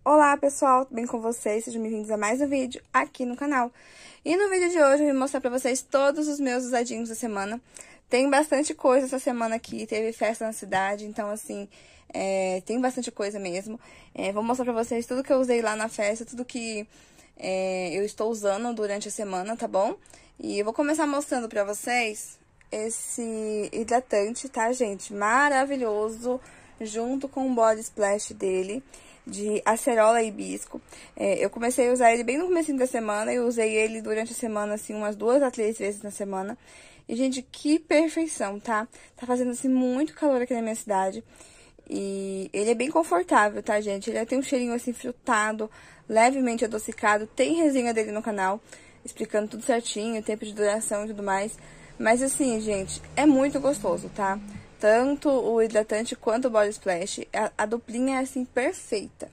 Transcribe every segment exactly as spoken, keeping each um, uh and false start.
Olá pessoal, tudo bem com vocês? Sejam bem-vindos a mais um vídeo aqui no canal. E no vídeo de hoje eu vou mostrar pra vocês todos os meus usadinhos da semana. Tem bastante coisa essa semana aqui, teve festa na cidade, então assim, é, tem bastante coisa mesmo. É, vou mostrar pra vocês tudo que eu usei lá na festa, tudo que é, eu estou usando durante a semana, tá bom? E eu vou começar mostrando pra vocês esse hidratante, tá, gente? Maravilhoso, junto com o body splash dele, de acerola e hibisco. É, eu comecei a usar ele bem no começo da semana, eu usei ele durante a semana, assim, umas duas a três vezes na semana. E, gente, que perfeição, tá? Tá fazendo, assim, muito calor aqui na minha cidade. E ele é bem confortável, tá, gente? Ele tem um cheirinho, assim, frutado, levemente adocicado. Tem resenha dele no canal, explicando tudo certinho, tempo de duração e tudo mais. Mas, assim, gente, é muito gostoso, tá? Tanto o hidratante quanto o body splash, a, a duplinha é, assim, perfeita.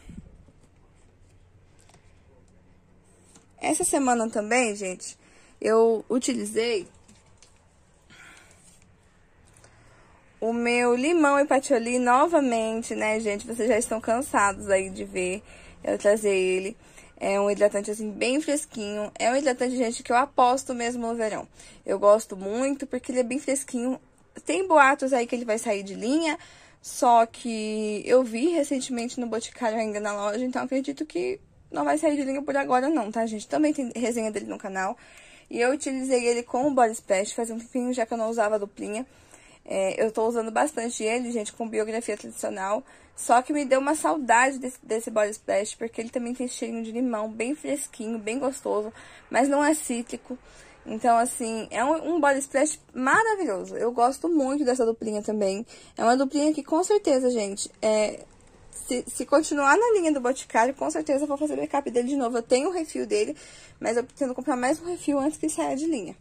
Essa semana também, gente, eu utilizei o meu limão e patchouli novamente, né, gente? Vocês já estão cansados aí de ver eu trazer ele. É um hidratante, assim, bem fresquinho. É um hidratante, gente, que eu aposto mesmo no verão. Eu gosto muito porque ele é bem fresquinho. Tem boatos aí que ele vai sair de linha, só que eu vi recentemente no Boticário ainda na loja, então acredito que não vai sair de linha por agora não, tá, gente? Também tem resenha dele no canal. E eu utilizei ele com o body splash, fazia um tempinho já que eu não usava a duplinha. É, eu tô usando bastante ele, gente, com biografia tradicional. Só que me deu uma saudade desse, desse body splash, porque ele também tem cheirinho de limão, bem fresquinho, bem gostoso, mas não é cítrico. Então, assim, é um, um body splash maravilhoso. Eu gosto muito dessa duplinha também. É uma duplinha que, com certeza, gente, é, se, se continuar na linha do Boticário, com certeza eu vou fazer backup dele de novo. Eu tenho o refil dele, mas eu pretendo comprar mais um refil antes que saia de linha.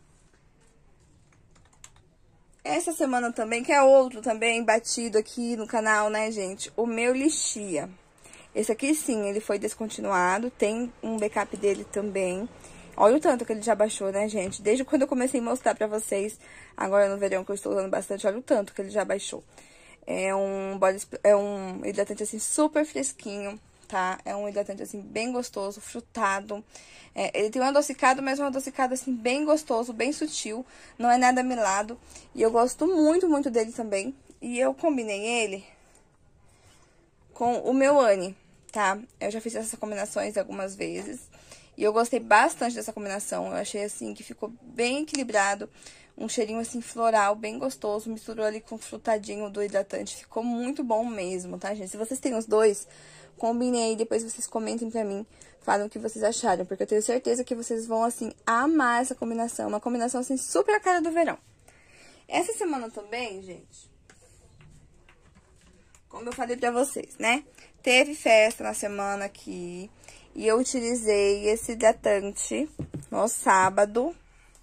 Essa semana também, que é outro também batido aqui no canal, né, gente? O meu lixia. Esse aqui, sim, ele foi descontinuado. Tem um backup dele também. Olha o tanto que ele já baixou, né, gente? Desde quando eu comecei a mostrar pra vocês, agora no verão que eu estou usando bastante, olha o tanto que ele já baixou. É um, body, é um hidratante, assim, super fresquinho, tá? É um hidratante, assim, bem gostoso, frutado. É, ele tem um adocicado, mas um adocicado, assim, bem gostoso, bem sutil. Não é nada melado. E eu gosto muito, muito dele também. E eu combinei ele com o meu Anne, tá? Eu já fiz essas combinações algumas vezes. E eu gostei bastante dessa combinação. Eu achei, assim, que ficou bem equilibrado. Um cheirinho, assim, floral, bem gostoso. Misturou ali com o frutadinho do hidratante. Ficou muito bom mesmo, tá, gente? Se vocês têm os dois, combinem aí. Depois vocês comentem pra mim. Falem o que vocês acharam. Porque eu tenho certeza que vocês vão, assim, amar essa combinação. Uma combinação, assim, super a cara do verão. Essa semana também, gente, como eu falei pra vocês, né? Teve festa na semana aqui. E eu utilizei esse hidratante no sábado,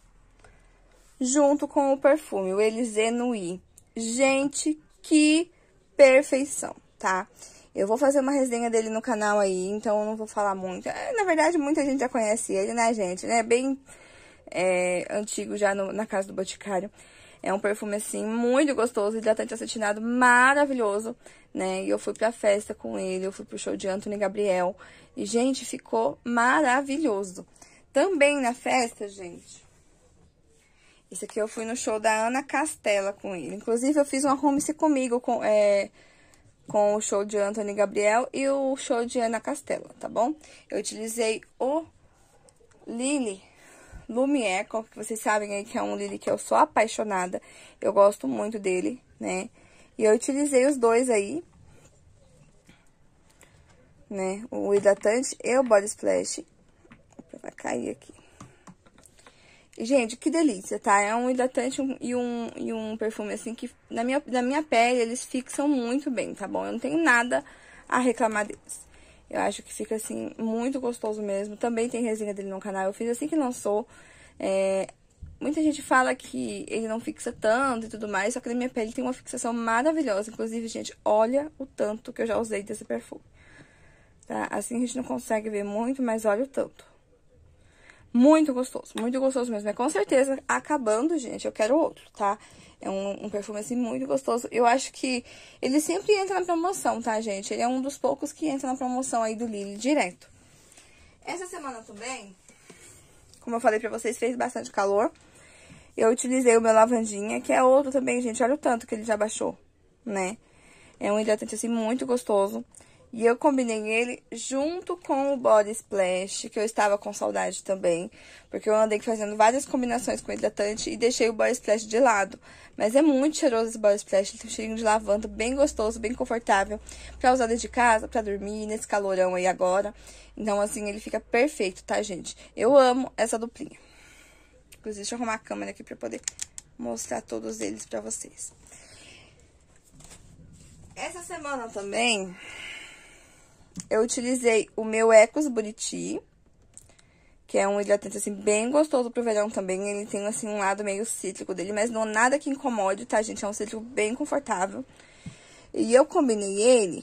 junto com o perfume, o Élysée Nuit. Gente, que perfeição, tá? Eu vou fazer uma resenha dele no canal aí, então eu não vou falar muito. É, na verdade, muita gente já conhece ele, né, gente? É bem é, antigo já no, na casa do Boticário. É um perfume, assim, muito gostoso, hidratante acetinado maravilhoso, né? E eu fui pra festa com ele, eu fui pro show de Anthony Gabriel. E, gente, ficou maravilhoso. Também na festa, gente, esse aqui eu fui no show da Ana Castela com ele. Inclusive, eu fiz uma home-se comigo com, é, com o show de Anthony Gabriel e o show de Ana Castela, tá bom? Eu utilizei o Lily Lumière, que vocês sabem aí que é um Lily que eu sou apaixonada. Eu gosto muito dele, né? E eu utilizei os dois aí, né? O hidratante e o body splash. Vai cair aqui. E, gente, que delícia, tá? É um hidratante e um, e um perfume, assim, que na minha, na minha pele eles fixam muito bem, tá bom? Eu não tenho nada a reclamar deles. Eu acho que fica, assim, muito gostoso mesmo. Também tem resenha dele no canal. Eu fiz assim que lançou. É, muita gente fala que ele não fixa tanto e tudo mais. Só que na minha pele tem uma fixação maravilhosa. Inclusive, gente, olha o tanto que eu já usei desse perfume. Tá? Assim a gente não consegue ver muito, mas olha o tanto. Muito gostoso, muito gostoso mesmo. É com certeza, acabando, gente, eu quero outro, tá? É um, um perfume, assim, muito gostoso. Eu acho que ele sempre entra na promoção, tá, gente? Ele é um dos poucos que entra na promoção aí do Lily direto. Essa semana também, como eu falei pra vocês, fez bastante calor. Eu utilizei o meu lavandinha, que é outro também, gente. Olha o tanto que ele já baixou, né? É um hidratante, assim, muito gostoso. E eu combinei ele junto com o Body Splash, que eu estava com saudade também. Porque eu andei fazendo várias combinações com hidratante e deixei o Body Splash de lado. Mas é muito cheiroso esse Body Splash, ele tem um cheirinho de lavanda, bem gostoso, bem confortável. Pra usar dentro de casa, pra dormir, nesse calorão aí agora. Então, assim, ele fica perfeito, tá, gente? Eu amo essa duplinha. Inclusive, deixa eu arrumar a câmera aqui pra poder mostrar todos eles pra vocês. Essa semana também, eu utilizei o meu Ecos Buriti, que é um hidratante, assim, bem gostoso pro verão também. Ele tem, assim, um lado meio cítrico dele, mas não nada que incomode, tá, gente? É um cítrico bem confortável. E eu combinei ele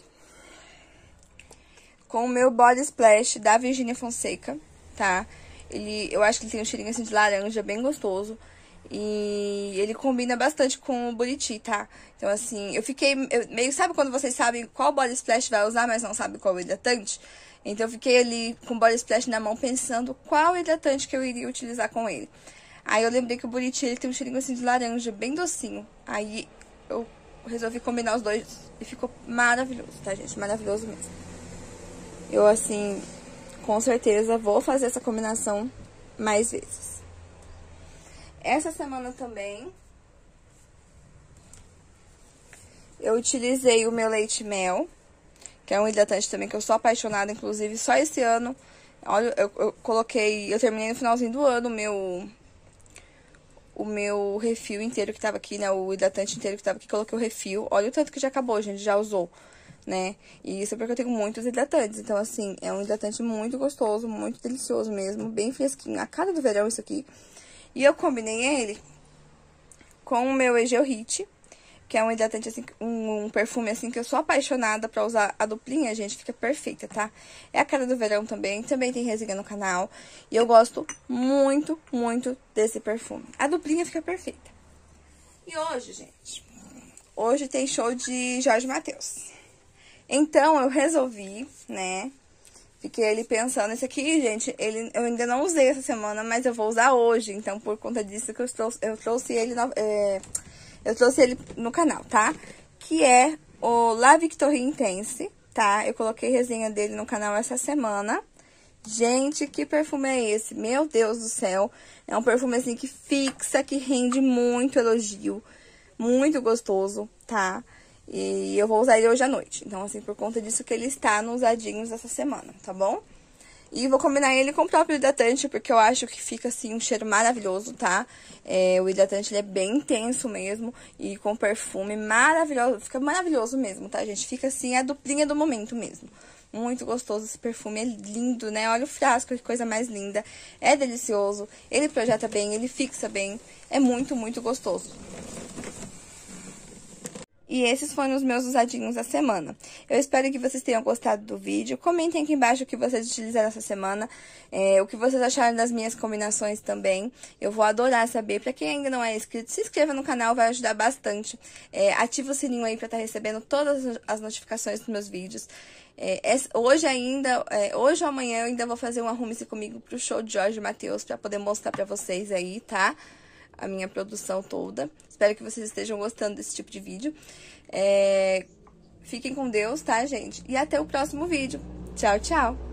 com o meu Body Splash da Virginia Fonseca, tá? Ele, eu acho que ele tem um cheirinho, assim, de laranja, bem gostoso. E ele combina bastante com o Buriti, tá? Então, assim, eu fiquei... Eu, meio, sabe quando vocês sabem qual Body Splash vai usar, mas não sabem qual hidratante? Então, eu fiquei ali com o Body Splash na mão, pensando qual hidratante que eu iria utilizar com ele. Aí, eu lembrei que o Buriti, ele tem um cheirinho, assim, de laranja, bem docinho. Aí, eu resolvi combinar os dois e ficou maravilhoso, tá, gente? Maravilhoso mesmo. Eu, assim, com certeza vou fazer essa combinação mais vezes. Essa semana também, eu utilizei o meu Leite Mel, que é um hidratante também que eu sou apaixonada, inclusive só esse ano. Olha, eu, eu coloquei, eu terminei no finalzinho do ano o meu, o meu refil inteiro que tava aqui, né, o hidratante inteiro que tava aqui, coloquei o refil. Olha o tanto que já acabou, gente, já usou, né? E isso é porque eu tenho muitos hidratantes, então assim, é um hidratante muito gostoso, muito delicioso mesmo, bem fresquinho, a cara do verão isso aqui. E eu combinei ele com o meu Egeu Hit, que é um hidratante, assim, um, um perfume, assim, que eu sou apaixonada pra usar a duplinha, gente, fica perfeita, tá? É a cara do verão também, também tem resenha no canal. E eu gosto muito, muito desse perfume. A duplinha fica perfeita. E hoje, gente, hoje tem show de Jorge Mateus. Então, eu resolvi, né... Fiquei ali pensando, esse aqui, gente, ele, eu ainda não usei essa semana, mas eu vou usar hoje. Então, por conta disso que eu trouxe, eu trouxe ele no, é, eu trouxe ele no canal, tá? Que é o La Victoria Intense, tá? Eu coloquei resenha dele no canal essa semana. Gente, que perfume é esse? Meu Deus do céu! É um perfume, assim, que fixa, que rende muito elogio. Muito gostoso, tá? E eu vou usar ele hoje à noite. Então, assim, por conta disso que ele está nos usadinhos essa semana, tá bom? E vou combinar ele com o próprio hidratante, porque eu acho que fica, assim, um cheiro maravilhoso, tá? É, o hidratante, ele é bem intenso mesmo. E com perfume maravilhoso. Fica maravilhoso mesmo, tá, gente? Fica, assim, a duplinha do momento mesmo. Muito gostoso esse perfume, é lindo, né? Olha o frasco, que coisa mais linda. É delicioso, ele projeta bem, ele fixa bem. É muito, muito gostoso. E esses foram os meus usadinhos da semana. Eu espero que vocês tenham gostado do vídeo. Comentem aqui embaixo o que vocês utilizaram essa semana. É, o que vocês acharam das minhas combinações também. Eu vou adorar saber. Pra quem ainda não é inscrito, se inscreva no canal, vai ajudar bastante. É, ativa o sininho aí pra estar recebendo todas as notificações dos meus vídeos. É, hoje ainda, é, hoje ou amanhã eu ainda vou fazer um arrume-se comigo pro show de Jorge Mateus. Pra poder mostrar pra vocês aí, tá? A minha produção toda. Espero que vocês estejam gostando desse tipo de vídeo. É... Fiquem com Deus, tá, gente? E até o próximo vídeo. Tchau, tchau!